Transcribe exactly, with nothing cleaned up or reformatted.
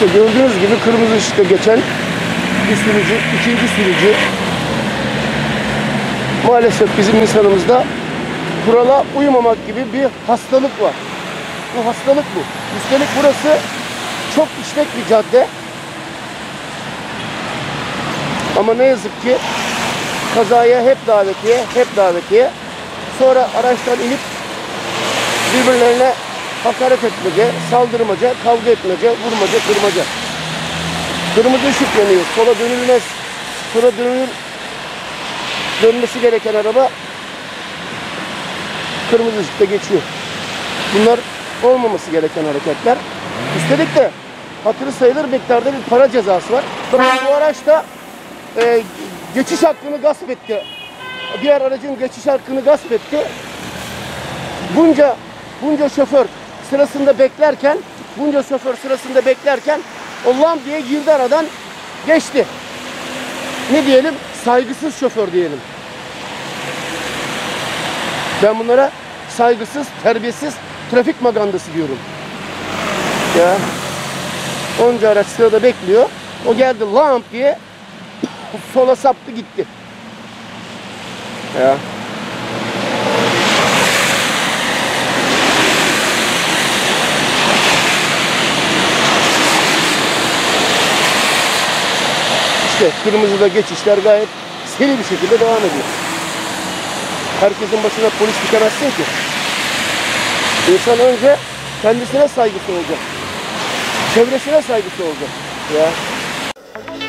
İşte gördüğünüz gibi kırmızı ışıkta geçen bir sürücü, ikinci sürücü. Maalesef bizim insanımızda kurala uymamak gibi bir hastalık var. Bu hastalık bu. Üstelik burası çok işlek bir cadde. Ama ne yazık ki kazaya hep davetiye, hep davetiye. Sonra araçtan inip birbirlerine hakaret etmece, saldırmaca, kavga etmece, vurmaca, kırmaca. Kırmızı ışık yanıyor, sola dönülmez. Sola dönülür, dönmesi gereken araba kırmızı ışıkta geçiyor. Bunlar olmaması gereken hareketler. Üstelik de hatırı sayılır miktarda bir para cezası var. Bakın bu araç da e, geçiş hakkını gasp etti. Diğer aracın geçiş hakkını gasp etti. Bunca bunca şoför sırasında beklerken, bunca şoför sırasında beklerken Allah'ım diye girdi aradan, geçti. Ne diyelim? Saygısız şoför diyelim. Ben bunlara saygısız, terbiyesiz trafik magandası diyorum. Ya onca araç sırada bekliyor. O geldi lamp diye sola saptı gitti. Ya. İşte kırmızıda geçişler gayet seri bir şekilde devam ediyor. Herkesin başına polis dikemezsin ki. İnsan önce kendisine saygısı olacak. Çevresine saygısı olacak. Ya.